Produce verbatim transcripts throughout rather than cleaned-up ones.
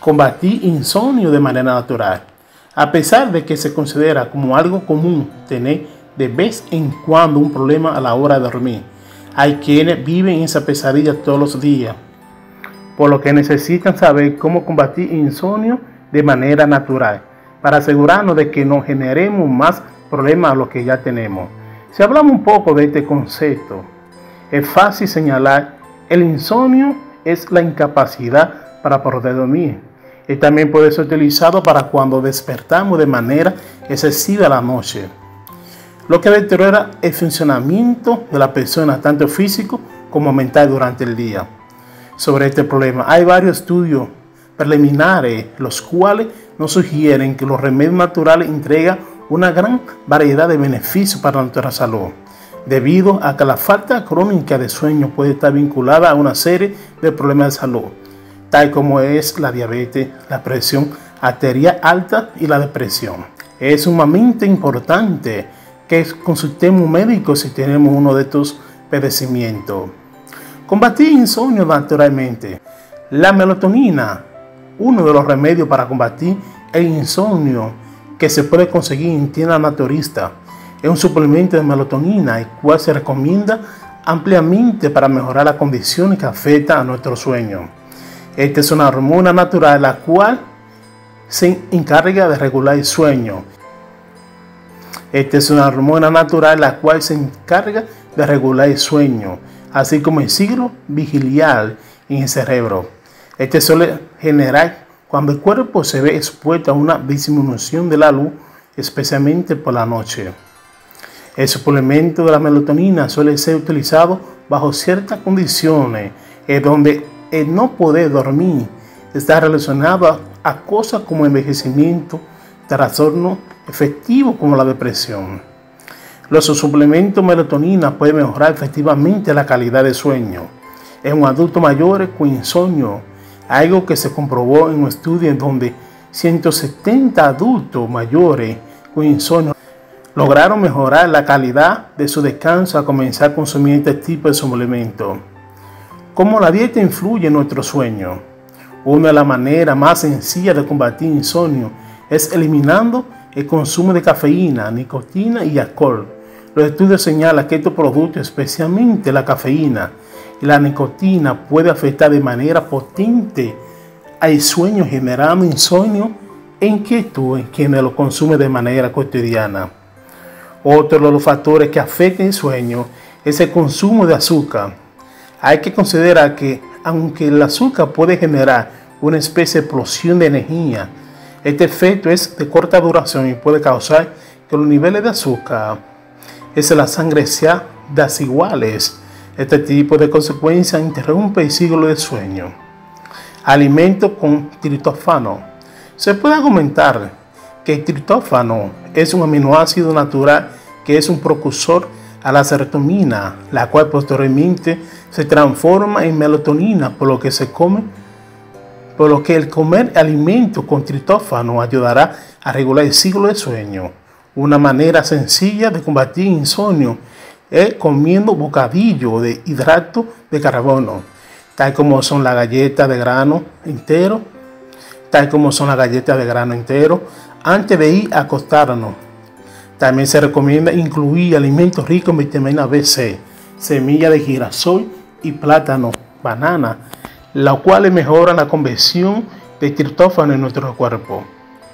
combatir insomnio de manera natural. A pesar de que se considera como algo común tener de vez en cuando un problema a la hora de dormir, hay quienes viven esa pesadilla todos los días, por lo que necesitan saber cómo combatir insomnio de manera natural, para asegurarnos de que no generemos más problemas a los que ya tenemos. Si hablamos un poco de este concepto, es fácil señalar, el insomnio es la incapacidad para poder dormir. Y también puede ser utilizado para cuando despertamos de manera excesiva a la noche, lo que deteriora el funcionamiento de la persona, tanto físico como mental durante el día. Sobre este problema hay varios estudios preliminares, los cuales nos sugieren que los remedios naturales entregan una gran variedad de beneficios para nuestra salud, debido a que la falta crónica de sueño puede estar vinculada a una serie de problemas de salud, tal como es la diabetes, la presión arterial alta y la depresión. Es sumamente importante que consultemos un médico si tenemos uno de estos padecimientos. Combatir insomnio naturalmente. La melatonina, uno de los remedios para combatir el insomnio que se puede conseguir en tiendas naturistas, es un suplemento de melatonina, el cual se recomienda ampliamente para mejorar las condiciones que afectan a nuestro sueño. Esta es una hormona natural la cual se encarga de regular el sueño. Esta es una hormona natural la cual se encarga de regular el sueño, así como el ciclo vigilial en el cerebro. Este suele generar cuando el cuerpo se ve expuesto a una disminución de la luz, especialmente por la noche. El suplemento de la melatonina suele ser utilizado bajo ciertas condiciones, en donde el no poder dormir está relacionado a cosas como envejecimiento, trastornos efectivos como la depresión. Los suplementos de melatonina pueden mejorar efectivamente la calidad de sueño en un adulto mayor con insomnio, algo que se comprobó en un estudio en donde ciento setenta adultos mayores con insomnio lograron mejorar la calidad de su descanso al comenzar a consumir este tipo de suplementos. ¿Cómo la dieta influye en nuestro sueño? Una de las maneras más sencillas de combatir insomnio es eliminando el consumo de cafeína, nicotina y alcohol. Los estudios señalan que estos productos, especialmente la cafeína y la nicotina, puede afectar de manera potente al sueño, generando insomnio e inquietud en quienes lo consumen de manera cotidiana. Otro de los factores que afectan el sueño es el consumo de azúcar. Hay que considerar que, aunque el azúcar puede generar una especie de explosión de energía, este efecto es de corta duración y puede causar que los niveles de azúcar en la sangre sean desiguales. Este tipo de consecuencias interrumpe el ciclo del sueño. Alimentos con triptófano. Se puede argumentar que el triptófano es un aminoácido natural que es un precursor a la serotonina, la cual posteriormente se transforma en melatonina, por lo que se come, por lo que el comer alimentos con triptófano ayudará a regular el ciclo del sueño. Una manera sencilla de combatir insomnio es comiendo bocadillos de hidrato de carbono, tal como son las galletas de grano entero, tal como son las galletas de grano entero, antes de ir a acostarnos. También se recomienda incluir alimentos ricos en vitamina B C, semillas de girasol y plátano, banana, las cuales mejoran la conversión de triptófano en nuestro cuerpo.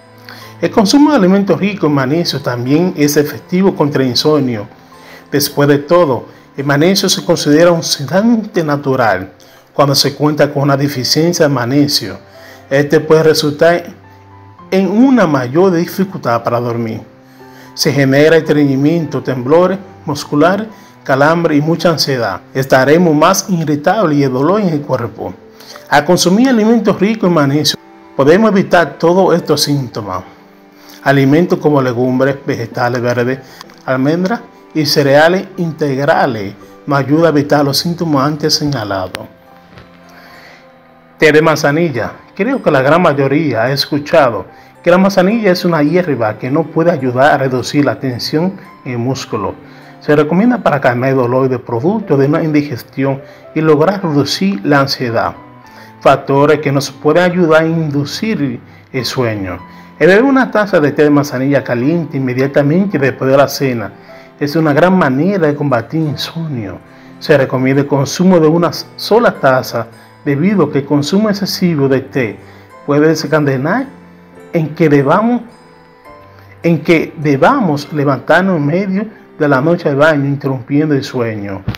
El consumo de alimentos ricos en magnesio también es efectivo contra el insomnio. Después de todo, el magnesio se considera un sedante natural cuando se cuenta con una deficiencia de magnesio. Este puede resultar en una mayor dificultad para dormir. Se genera estreñimiento, temblores musculares, calambre y mucha ansiedad. Estaremos más irritables y el dolor en el cuerpo. Al consumir alimentos ricos en magnesio, podemos evitar todos estos síntomas. Alimentos como legumbres, vegetales verdes, almendras y cereales integrales nos ayudan a evitar los síntomas antes señalados. Té de manzanilla. Creo que la gran mayoría ha escuchado que la manzanilla es una hierba que nos puede ayudar a reducir la tensión en el músculo. Se recomienda para calmar el dolor de producto de una indigestión y lograr reducir la ansiedad. factores que nos pueden ayudar a inducir el sueño. El beber una taza de té de manzanilla caliente inmediatamente después de la cena es una gran manera de combatir insomnio. Se recomienda el consumo de una sola taza debido a que el consumo excesivo de té puede desencadenar en que debamos, en que debamos levantarnos en medio de la noche al baño, interrumpiendo el sueño.